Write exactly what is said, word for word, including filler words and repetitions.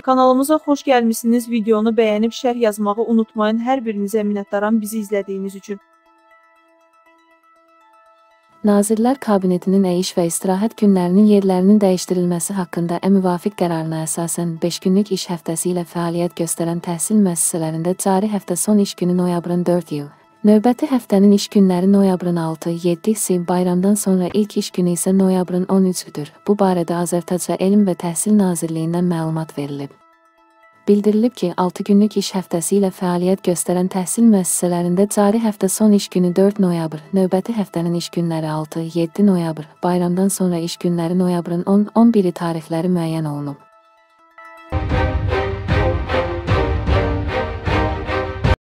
Kanalımıza xoş gəlmişsiniz. Videonu bəyənib şərh yazmağı unutmayın. Hər birinizə minnətdaram bizi izlədiyiniz üçün. Nazirlər Kabinetinin əyiş və istirahət günlərinin yerlərinin dəyişdirilməsi haqqında müvafiq qərarına əsasən beş günlük iş həftəsi ilə fəaliyyət göstərən təhsil müəssisələrində cari həftə son iş günü noyabrın dörd yıl. Növbəti həftənin iş günləri noyabrın altı yeddi, bayramdan sonra ilk iş günü isə noyabrın on üçüdür. Bu barədə Azərtacra Elm və Təhsil Nazirliyindən məlumat verilib. Bildirilib ki, altı günlük iş həftəsi ilə fəaliyyət göstərən təhsil müəssisələrində cari həftə son iş günü dörd noyabr, növbəti həftənin iş günləri altı yeddi noyabr, bayramdan sonra iş günləri noyabrın on on biri tarixləri müəyyən olunub.